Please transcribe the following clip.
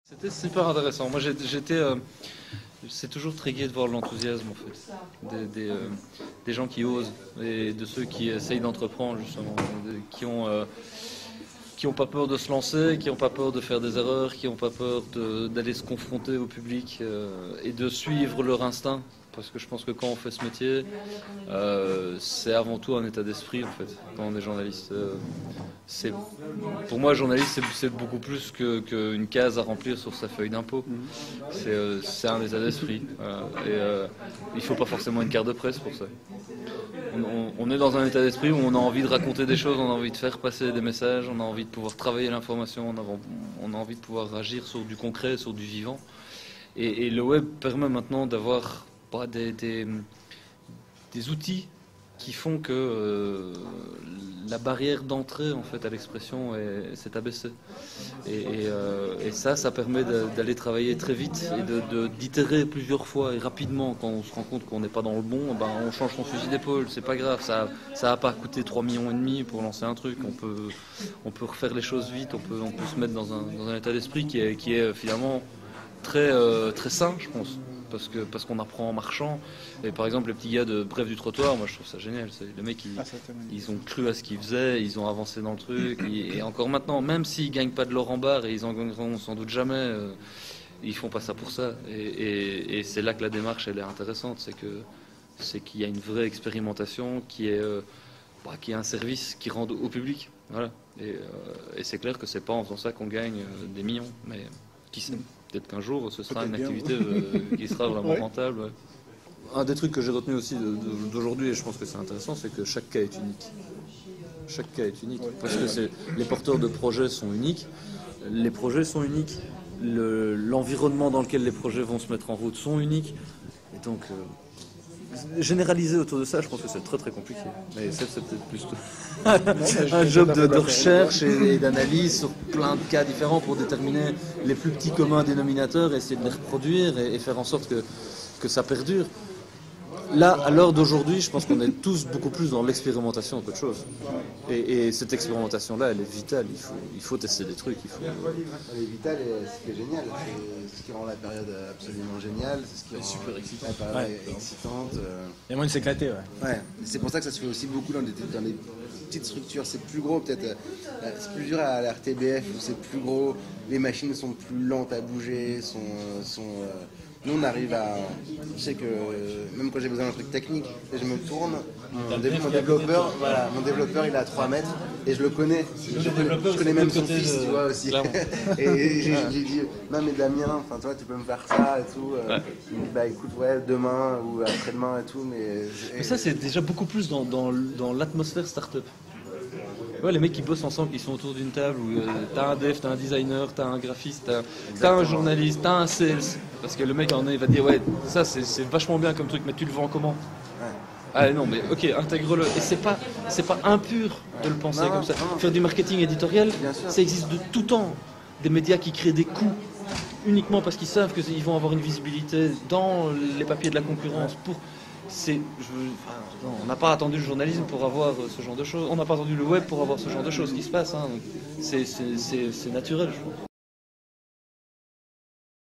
C'était super intéressant. Moi, c'est toujours très gai de voir l'enthousiasme en fait, des gens qui osent et de ceux qui essayent d'entreprendre justement, qui ont pas peur de se lancer, qui n'ont pas peur de faire des erreurs, qui n'ont pas peur d'aller se confronter au public et de suivre leur instinct. Parce que je pense que quand on fait ce métier, c'est avant tout un état d'esprit en fait. Quand on est journaliste, pour moi, journaliste, c'est beaucoup plus qu'une case à remplir sur sa feuille d'impôt. C'est un état d'esprit. Il ne faut pas forcément une carte de presse pour ça. On est dans un état d'esprit où on a envie de raconter des choses, on a envie de faire passer des messages, on a envie de pouvoir travailler l'information, on a envie de pouvoir agir sur du concret, sur du vivant. Et le web permet maintenant d'avoir des outils qui font que la barrière d'entrée en fait à l'expression s'est abaissée et ça permet d'aller travailler très vite et d'itérer plusieurs fois et rapidement. Quand on se rend compte qu'on n'est pas dans le bon, ben on change son fusil d'épaule, c'est pas grave, ça va pas coûter 3,5 millions pour lancer un truc, on peut refaire les choses vite, on peut se mettre dans un état d'esprit qui est finalement très sain, je pense. Parce qu'on apprend en marchant. Et par exemple, les petits gars de Bref du trottoir, moi je trouve ça génial. Les mecs, ils ont cru à ce qu'ils faisaient, ils ont avancé dans le truc. Et encore maintenant, même s'ils gagnent pas de l'or en barre, et ils en gagneront sans doute jamais, ils font pas ça pour ça. Et c'est là que la démarche elle est intéressante, c'est qu'il y a une vraie expérimentation qui est un service qui rend au public. Voilà. Et c'est clair que c'est pas en faisant ça qu'on gagne des millions, mais qui sait. Peut-être qu'un jour, ce sera une activité qui sera vraiment rentable. Ouais. Un des trucs que j'ai retenu aussi d'aujourd'hui, et je pense que c'est intéressant, c'est que chaque cas est unique. Chaque cas est unique. Parce que les porteurs de projets sont uniques, les projets sont uniques, l'environnement dans lequel les projets vont se mettre en route sont uniques. Et donc, généraliser autour de ça, je pense que c'est très très compliqué. Mais c'est peut-être plus un job de recherche et d'analyse sur plein de cas différents pour déterminer les plus petits communs dénominateurs, essayer de les reproduire et faire en sorte que ça perdure. Là, à l'heure d'aujourd'hui, je pense qu'on est tous beaucoup plus dans l'expérimentation qu'autre chose. Et cette expérimentation-là, elle est vitale. Il faut tester des trucs. Elle est vitale et ce qui est génial. C'est ce qui rend la période absolument géniale. C'est ce qui rend super excitant. la période excitante. Il y a moyen de s'éclater, Ouais. C'est pour ça que ça se fait aussi beaucoup dans des petites structures. C'est plus gros, peut-être. C'est plus dur à la RTBF où c'est plus gros. Les machines sont plus lentes à bouger. Nous, on arrive à... Je sais que même quand j'ai besoin d'un truc technique, et je me tourne, mon développeur, il est à 3 mètres, et je le connais. Je connais même son fils, tu vois, aussi. Et j'ai dit, non mais Damien, enfin toi, tu peux me faire ça et tout. Il me dit, bah écoute, ouais, demain ou après-demain et tout, mais ça, c'est déjà beaucoup plus dans l'atmosphère start-up. Ouais, les mecs qui bossent ensemble, qui sont autour d'une table où t'as un dev, t'as un designer, t'as un graphiste, t'as un journaliste, t'as un sales. Parce que le mec il va dire ouais, ça c'est vachement bien comme truc, mais tu le vends comment? Ah non, mais ok, intègre-le. Et c'est pas impur de le penser comme ça. Faire du marketing éditorial, ça existe de tout temps. Des médias qui créent des coûts uniquement parce qu'ils savent qu'ils vont avoir une visibilité dans les papiers de la concurrence. On n'a pas attendu le journalisme pour avoir ce genre de choses. On n'a pas attendu le web pour avoir ce genre de choses qui se passent. Hein. C'est naturel, je trouve.